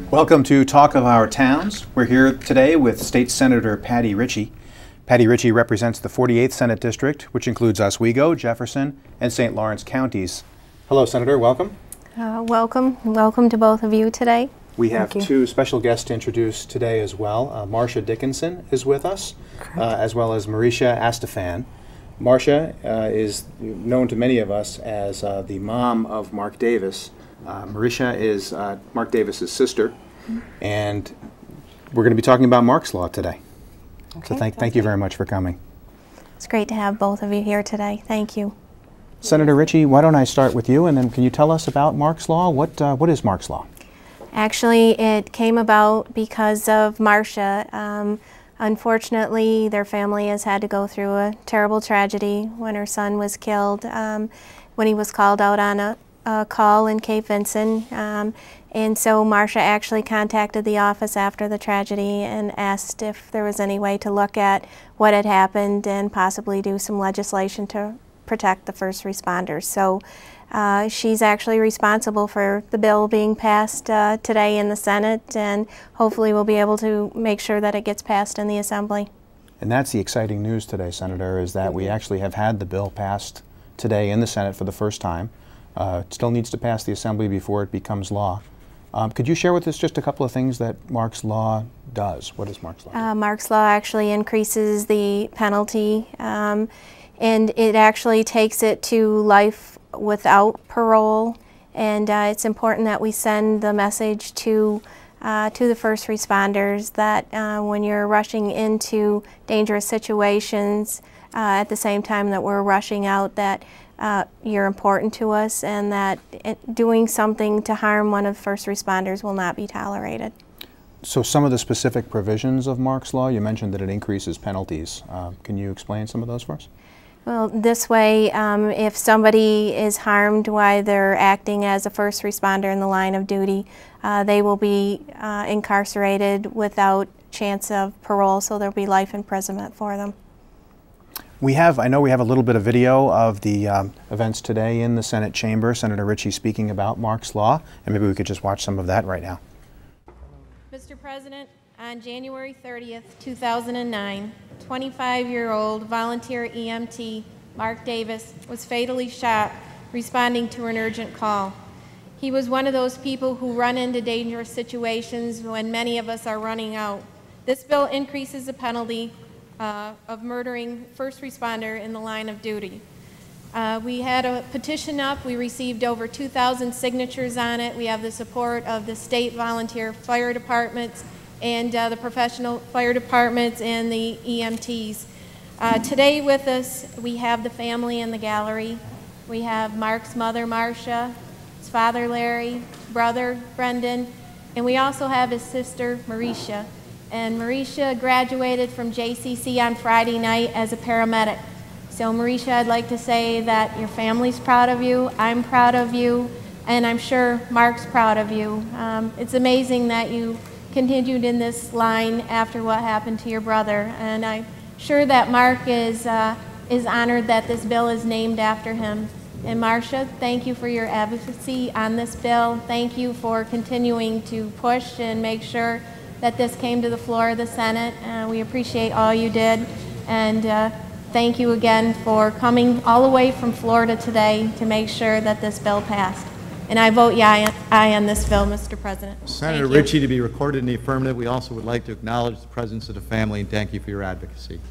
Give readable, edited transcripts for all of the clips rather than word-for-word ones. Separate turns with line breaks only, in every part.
Welcome to Talk of Our Towns. We're here today with State Senator Patty Ritchie. Patty Ritchie represents the 48th Senate District, which includes Oswego, Jefferson, and St. Lawrence counties. Hello, Senator. Welcome.
Welcome. Welcome to both of you today.
We have two special guests to introduce today as well. Marsha Dickinson is with us, as well as Maricia Dickinson. Marsha is known to many of us as the mom of Mark Davis. Maricia is Mark Davis's sister, and we're going to be talking about Mark's Law today.
Okay,
so thank you very much for coming.
It's great to have both of you here today. Thank you.
Senator Ritchie, why don't I start with you, and then can you tell us about Mark's Law? What is Mark's Law?
Actually, it came about because of Marsha. Unfortunately, their family has had to go through a terrible tragedy when her son was killed when he was called out on a call in Cape Vincent. And so Marsha actually contacted the office after the tragedy and asked if there was any way to look at what had happened and possibly do some legislation to protect the first responders. So she's actually responsible for the bill being passed today in the Senate, and hopefully we'll be able to make sure that it gets passed in the Assembly.
And that's the exciting news today, Senator, is that we actually have had the bill passed today in the Senate for the first time. It still needs to pass the Assembly before it becomes law. Could you share with us just a couple of things that Mark's Law does? What is Mark's Law?
Mark's Law actually increases the penalty, and it actually takes it to life without parole. And it's important that we send the message to the first responders that when you're rushing into dangerous situations, at the same time that we're rushing out, that you're important to us, and that doing something to harm one of the first responders will not be tolerated.
So some of the specific provisions of Mark's Law, you mentioned that it increases penalties. Can you explain some of those for us?
Well, this way, if somebody is harmed while they're acting as a first responder in the line of duty, they will be incarcerated without chance of parole, so there'll be life imprisonment for them.
I know we have a little bit of video of the events today in the Senate chamber, Senator Ritchie speaking about Mark's Law, and maybe we could just watch some of that right now.
Mr. President, on January 30th, 2009, 25-year-old volunteer EMT Mark Davis was fatally shot responding to an urgent call. He was one of those people who run into dangerous situations when many of us are running out. This bill increases the penalty of murdering first responder in the line of duty. We had a petition up. We received over 2,000 signatures on it. We have the support of the state volunteer fire departments and the professional fire departments and the EMTs. Today with us, we have the family in the gallery. We have Mark's mother, Marsha, his father, Larry, brother, Brendan, and we also have his sister, Maricia. And Maricia graduated from JCC on Friday night as a paramedic. So Maricia, I'd like to say that your family's proud of you, I'm proud of you, and I'm sure Mark's proud of you. It's amazing that you continued in this line after what happened to your brother, and I'm sure that Mark is honored that this bill is named after him. And Marsha, thank you for your advocacy on this bill. Thank you for continuing to push and make sure that this came to the floor of the Senate. We appreciate all you did, and thank you again for coming all the way from Florida today to make sure that this bill passed. And I vote aye on this bill, Mr. President.
Senator Ritchie, to be recorded in the affirmative. We also would like to acknowledge the presence of the family and thank you for your advocacy.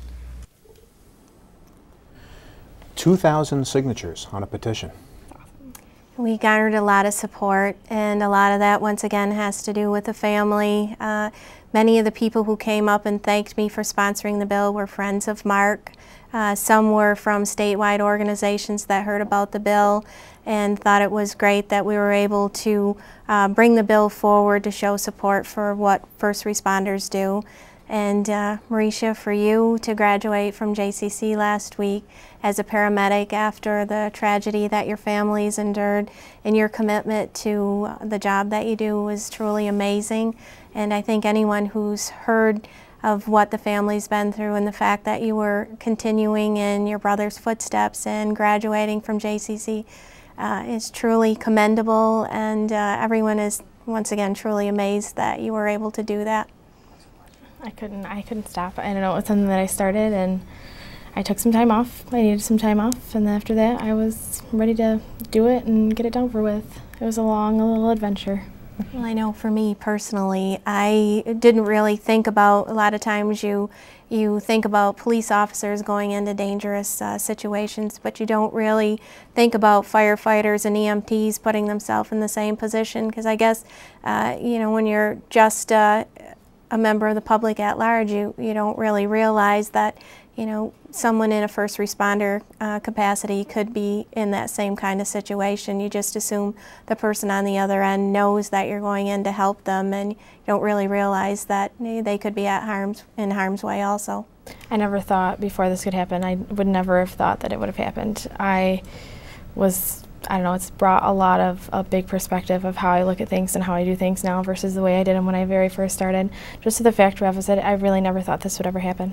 2,000 signatures on a petition.
We garnered a lot of support, and a lot of that once again has to do with the family. Many of the people who came up and thanked me for sponsoring the bill were friends of Mark. Some were from statewide organizations that heard about the bill and thought it was great that we were able to bring the bill forward to show support for what first responders do. And Maricia, for you to graduate from JCC last week as a paramedic after the tragedy that your family's endured, and your commitment to the job that you do was truly amazing. And I think anyone who's heard of what the family's been through and the fact that you were continuing in your brother's footsteps and graduating from JCC is truly commendable, and everyone is once again, truly amazed that you were able to do that.
I couldn't stop. I don't know, it was something that I started, and I took some time off. I needed some time off, and then after that I was ready to do it and get it done with. It was a long little adventure.
Well, I know for me personally, I didn't really think about, a lot of times you think about police officers going into dangerous situations, but you don't really think about firefighters and EMTs putting themselves in the same position, because I guess, you know, when you're just a member of the public at large, you don't really realize that, you know, someone in a first responder capacity could be in that same kind of situation. You just assume the person on the other end knows that you're going in to help them, and you don't really realize that they could be in harm's way also.
I never thought before this could happen, I would never have thought that it would have happened. I don't know, it's brought a lot of a big perspective of how I look at things and how I do things now versus the way I did them when I very first started. Just to the fact of it, I really never thought this would ever happen.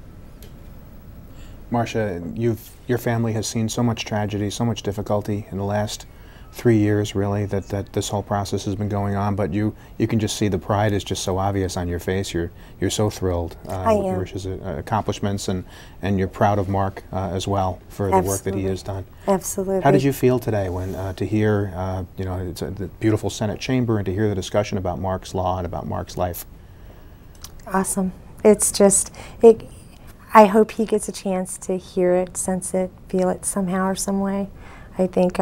Marsha, your family has seen so much tragedy, so much difficulty in the last 3 years, really, that this whole process has been going on. But you can just see the pride is just so obvious on your face. You're so thrilled with Maricia's accomplishments, and you're proud of Mark as well for the work that he has done.
Absolutely.
How did you feel today when to hear you know, it's the beautiful Senate chamber, and to hear the discussion about Mark's law and about Mark's life?
Awesome. It's just I hope he gets a chance to hear it, sense it, feel it somehow or some way. I think,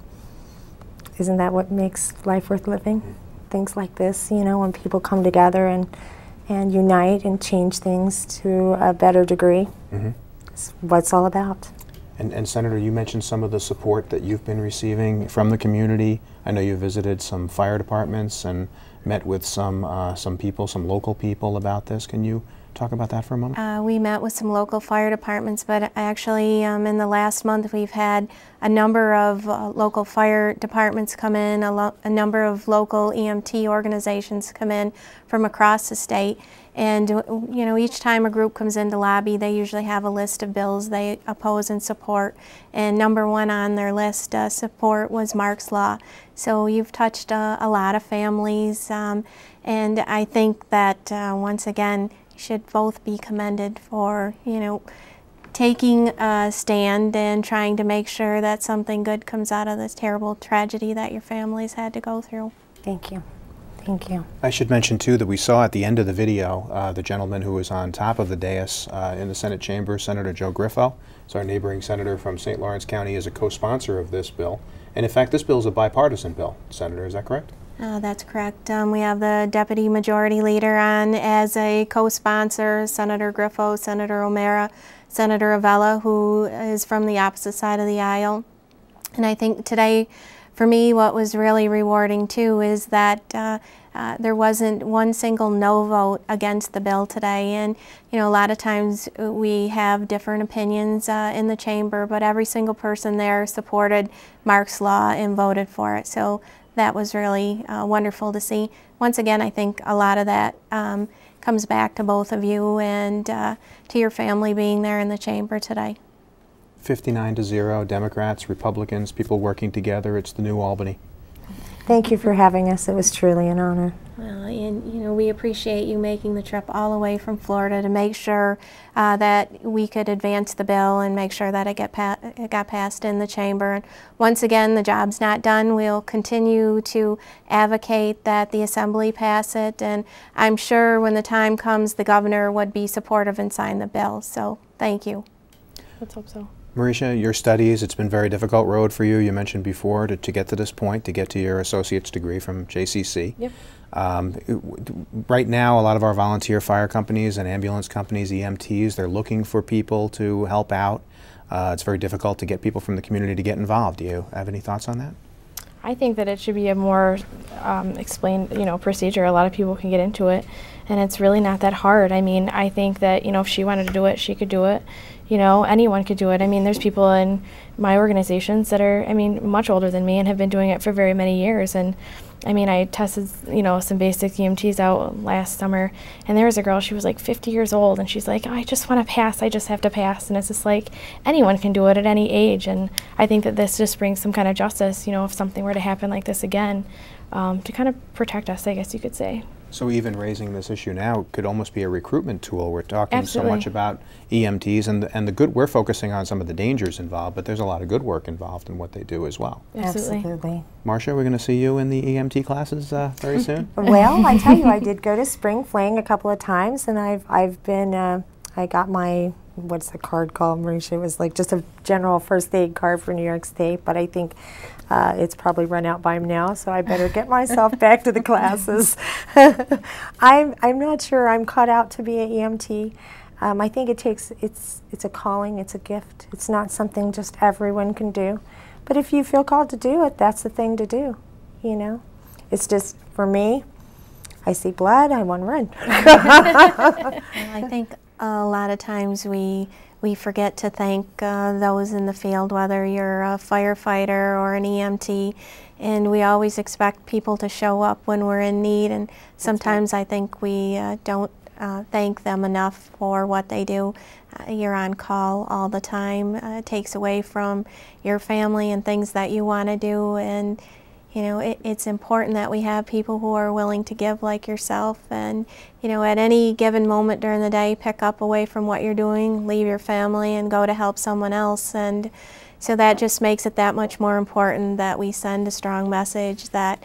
isn't that what makes life worth living? Things like this, you know, when people come together and unite and change things to a better degree. It's what it's all about.
And Senator, you mentioned some of the support that you've been receiving from the community. I know you visited some fire departments and met with some people, some local people about this. Can you talk about that for a moment?
We met with some local fire departments, but actually in the last month we've had a number of local fire departments come in, a number of local EMT organizations come in from across the state. And you know, each time a group comes into lobby, they usually have a list of bills they oppose and support. And number one on their list support was Mark's Law. So you've touched a lot of families, and I think that once again, you should both be commended for, you know, taking a stand and trying to make sure that something good comes out of this terrible tragedy that your families had to go through.
Thank you. Thank you.
I should mention, too, that we saw at the end of the video the gentleman who was on top of the dais in the Senate chamber, Senator Joe Griffo. So our neighboring senator from St. Lawrence County is a co-sponsor of this bill. And in fact, this bill is a bipartisan bill, Senator, is that correct?
That's correct. We have the Deputy Majority Leader on as a co-sponsor, Senator Griffo, Senator O'Mara, Senator Avella, who is from the opposite side of the aisle. And I think today, for me, what was really rewarding too is that there wasn't one single no vote against the bill today. And you know, a lot of times we have different opinions in the chamber, but every single person there supported Mark's Law and voted for it. So that was really wonderful to see. Once again, I think a lot of that comes back to both of you and to your family being there in the chamber today.
59-0, Democrats, Republicans, people working together. It's the new Albany.
Thank you for having us. It was truly an honor.
Well, and you know, we appreciate you making the trip all the way from Florida to make sure that we could advance the bill and make sure that it got passed in the chamber. And once again, the job's not done. We'll continue to advocate that the Assembly pass it, and I'm sure when the time comes, the governor would be supportive and sign the bill. So thank you.
Let's hope so.
Maricia, your studies, it's been a very difficult road for you. You mentioned before to get to this point, to get to your associate's degree from JCC.
Yep.
Right now, a lot of our volunteer fire companies and ambulance companies, EMTs, they're looking for people to help out. It's very difficult to get people from the community to get involved. Do you have any thoughts on that?
I think that it should be a more explained, procedure. A lot of people can get into it, and it's really not that hard. I mean, I think that, if she wanted to do it, she could do it. Anyone could do it. I mean, there's people in my organizations that are, much older than me and have been doing it for very many years. And I mean, I tested, some basic EMTs out last summer, and there was a girl, she was like 50 years old, and she's like, oh, I just want to pass, I just have to pass. And it's just like, anyone can do it at any age. And I think that this just brings some kind of justice, if something were to happen like this again, to kind of protect us, I guess you could say.
So even raising this issue now could almost be a recruitment tool. We're talking
Absolutely.
so much about EMTs and the good, we're focusing on some of the dangers involved, but there's a lot of good work involved in what they do as well.
Absolutely.
Marsha, we're going to see you in the EMT classes very soon?
Well, I tell you, I did go to spring fling a couple of times, and I've been, I got my, what's the card called, Maricia? It was like just a general first aid card for New York State, but I think it's probably run out by now, so I better get myself back to the classes. I'm not sure I'm cut out to be an EMT. I think it's a calling, it's a gift. It's not something just everyone can do. But if you feel called to do it, that's the thing to do, It's just, for me, I see blood, I want to run.
I think a lot of times we forget to thank those in the field, whether you're a firefighter or an EMT, and we always expect people to show up when we're in need, and sometimes I think we don't thank them enough for what they do. You're on call all the time. It takes away from your family and things that you want to do, and it's important that we have people who are willing to give like yourself, and at any given moment during the day, pick up away from what you're doing, leave your family and go to help someone else. And so that just makes it that much more important that we send a strong message that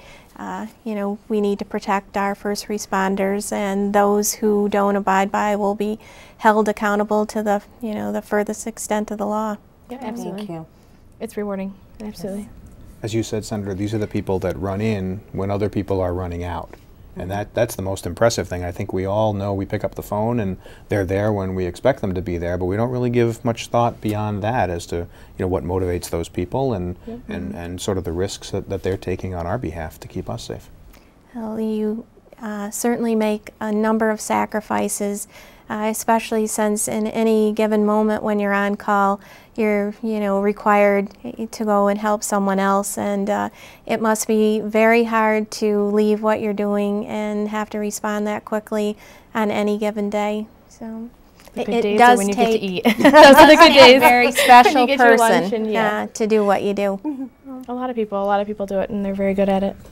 we need to protect our first responders, and those who don't abide by will be held accountable to the the furthest extent of the law.
Yeah, absolutely.
Thank you.
It's rewarding, absolutely.
As you said, Senator, these are the people that run in when other people are running out. And that's the most impressive thing. I think we all know we pick up the phone and they're there when we expect them to be there, but we don't really give much thought beyond that as to what motivates those people and, and sort of the risks that they're taking on our behalf to keep us safe.
Well, you certainly make a number of sacrifices, especially since in any given moment when you're on call, you're required to go and help someone else, and it must be very hard to leave what you're doing and have to respond that quickly on any given day. So
The good
it
days
does
are when you
take
get to eat. Those are the good days.
a very special
get your lunch
person
and, yeah.
to do what you do.
A lot of people do it, and they're very good at it.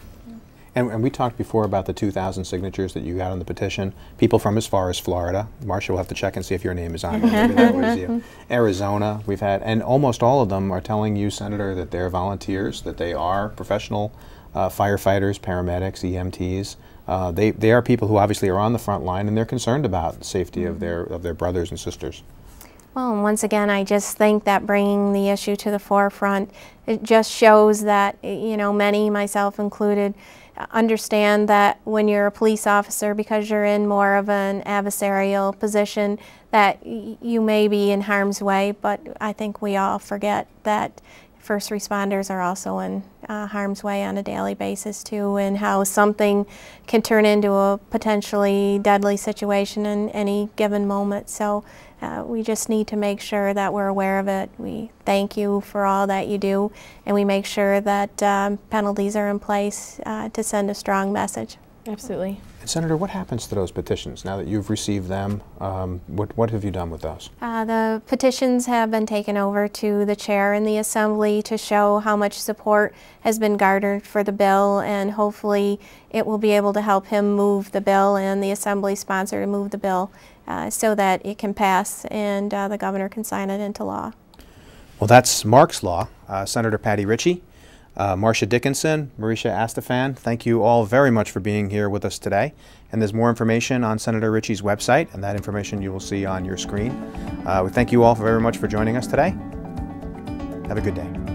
And we talked before about the 2,000 signatures that you got on the petition. People from as far as Florida. Marsha will have to check and see if your name is on it. Maybe that was you. Arizona, we've had, and almost all of them are telling you, Senator, that they're volunteers, that they are professional firefighters, paramedics, EMTs. They are people who obviously are on the front line, and they're concerned about the safety of their brothers and sisters.
Well, and once again, I just think that bringing the issue to the forefront, it just shows that, many, myself included, understand that when you're a police officer, because you're in more of an adversarial position, that you may be in harm's way, but I think we all forget that first responders are also in harm's way on a daily basis too, and how something can turn into a potentially deadly situation in any given moment. So we just need to make sure that we're aware of it. We thank you for all that you do, and we make sure that penalties are in place to send a strong message.
Absolutely.
And Senator, what happens to those petitions now that you've received them? What have you done with those?
The petitions have been taken over to the chair in the Assembly to show how much support has been garnered for the bill, and hopefully it will be able to help him move the bill and the Assembly sponsor to move the bill so that it can pass and the governor can sign it into law.
Well, that's Mark's Law. Senator Patty Ritchie, Marsha Dickinson, Maricia Dickinson, thank you all very much for being here with us today. And there's more information on Senator Ritchie's website, and that information you will see on your screen. We thank you all very much for joining us today. Have a good day.